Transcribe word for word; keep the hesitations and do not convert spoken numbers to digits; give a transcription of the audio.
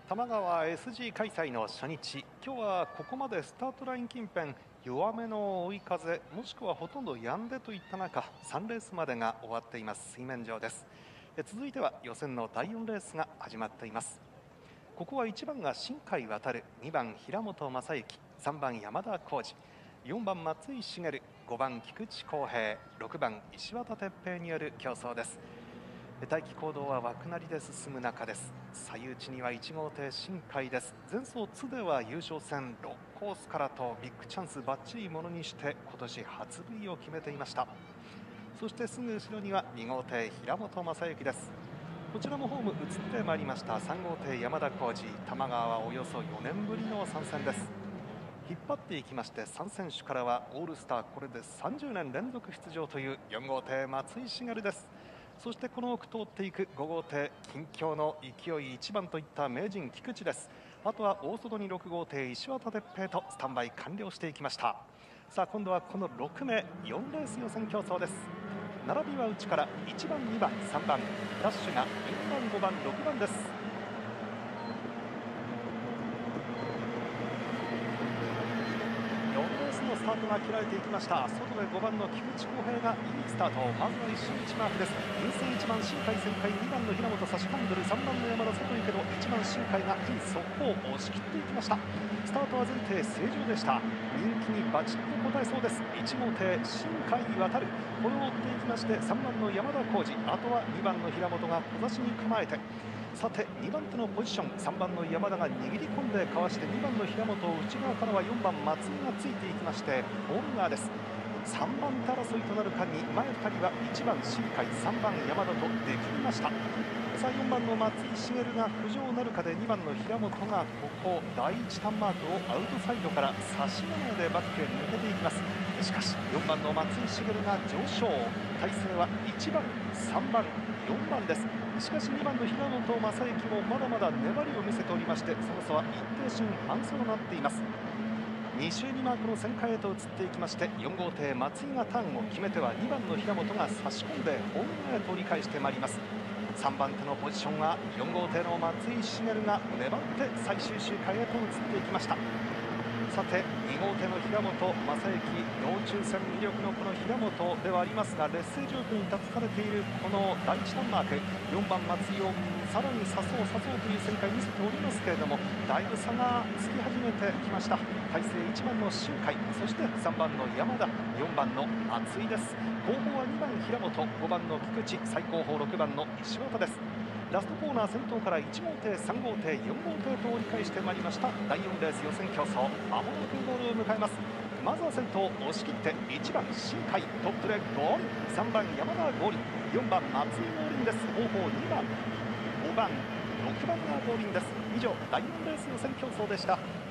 多摩川 エスジー 開催の初日、今日はここまでスタートライン近辺弱めの追い風、もしくはほとんど止んでといった中、さんレースまでが終わっています水面上です。続いては予選のだいよんレースが始まっています。ここはいちばんが新海渡、にばん平本正幸、さんばん山田浩二、よんばん松井茂、ごばん菊池康平、ろくばん石渡哲平による競争です。待機行動は枠なりで進む中です。最内にはいち号艇新海です。前走津では優勝戦ろくコースからとビッグチャンスバッチリものにして今年初 V を決めていました。そしてすぐ後ろにはに号艇平本正幸です。こちらもホーム移ってまいりましたさん号艇山田浩二、多摩川はおよそよねんぶりの参戦です。引っ張っていきましてさん選手からはオールスターこれでさんじゅうねん連続出場というよん号艇松井茂です。そしてこの奥通っていくご号艇近況の勢いいちばんといった名人菊池です。あとは大外にろく号艇石渡哲平とスタンバイ完了していきました。さあ今度はこのろく名よんレース予選競争です。並びは内からいちばんにばんさんばんダッシュがよんばんごばんろくばんです。スタートが切られていきました。外でごばんの菊池康平がいいスタート、まずは一瞬いちマークです。優勢いちばん新海旋回、にばんの平本差し込んでる、さんばんの山田外行けどいちばん新海がいい速攻を押し切っていきました。スタートは前提正常でした。人気にバチッと応えそうです。いち号艇新海渡、これを追っていきましてさんばんの山田浩二、あとはにばんの平本が小差しに構えて、さてにばん手のポジション、さんばんの山田が握り込んでかわして、にばんの平本を内側からはよんばん松井がついていきましてホーム側です。さんばん手争いとなる間に前ふたりはいちばん新海、さんばん山田と出切りました。さあよんばんの松井茂が浮上なるかで、にばんの平本がここだいいちターンマークをアウトサイドから差し金でバックへ抜けていきます。しかしよんばんの松井茂が上昇、体勢はいちばんさんばんよんばんです。しかしにばんの平本正幸もまだまだ粘りを見せておりまして、その差は一定瞬半差となっています。に周にマークの旋回へと移っていきまして、よん号艇松井がターンを決めてはにばんの平本が差し込んでホームへと折り返してまいります。さんばん手のポジションはよん号艇の松井茂が粘って最終周回へと移っていきました。さてに号艇の平本正幸、道中戦魅力のこの平本ではありますが、劣勢状況に立たされているこのだいいちターンマーク、よんばん松井をさらに刺そう刺そうという旋回見せておりますけれども、だいぶ差がつき始めてきました。体勢いちばんの新海、そしてさんばんの山田、よんばんの松井です。後方はにばん平本、ごばんの菊池、最後方ろくばんの石渡です。ラストコーナー先頭からいち号艇さん号艇よん号艇と折り返してまいりましただいよんレース予選競争、まもなくゴールを迎えます。まずは先頭押し切っていちばん新海、トップでゴール、さんばん山田ゴール、よんばん松井ゴールです。後方にばんごばんろくばんがゴールです。以上だいよんレース予選競争でした。